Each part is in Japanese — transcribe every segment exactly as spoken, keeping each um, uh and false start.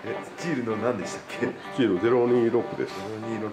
え、スチールの何でしたっけ？ スチールゼロにろくです。 ゼロにろく。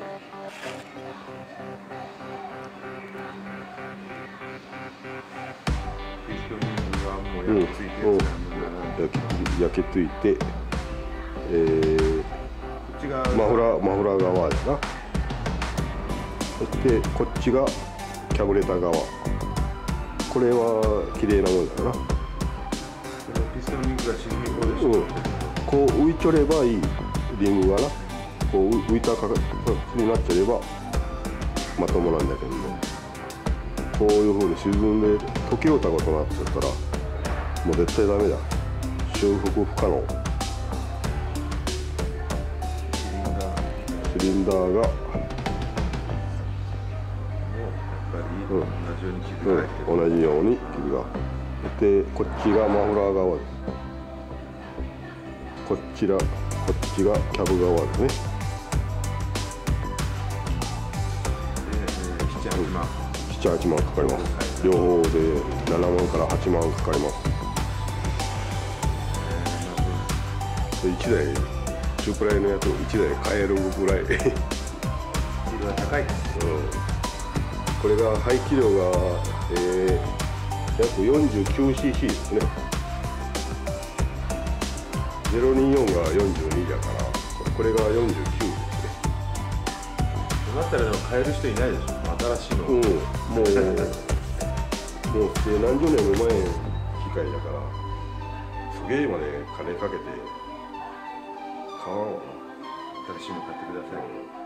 ピストニンはもう焼き付いてるやつなんだ。 焼き焼き付いて、えー、 こっちがマフラーマフラー側ですな。そしてこっちがキャブレター側。これは綺麗なもんだよな。 ピストンリングが沈み込んでしまってる。 こう浮いちょればいいリングがな、こう浮いた形になっちゃればまともなんだけども、こういうふうに沈んで溶けようたことになっちゃったらもう絶対ダメだ。修復不可能。シリンダーが同じように傷が入ってる、 うん、同じように傷がで、こっちがマフラー側です。こちらこっちがキャブ側ですね。 で、なな、はちまんなな、はちまんかかります。両方でななまんからはちまんかかります。いちだい中くらいのやつをいちだい買えるぐらいスチールは高いです、 うん、これが排気量が、えー、約 よんじゅうきゅうシーシー ですね。ゼロにじゅうよんがよんじゅうにだから、これがよんじゅうきゅうですね。 そうなったらでも買える人いないでしょ、新しいの。 うん、もうもう何十年も前の機械だからすげえまで金かけて買わんわな。 新しいの買ってください。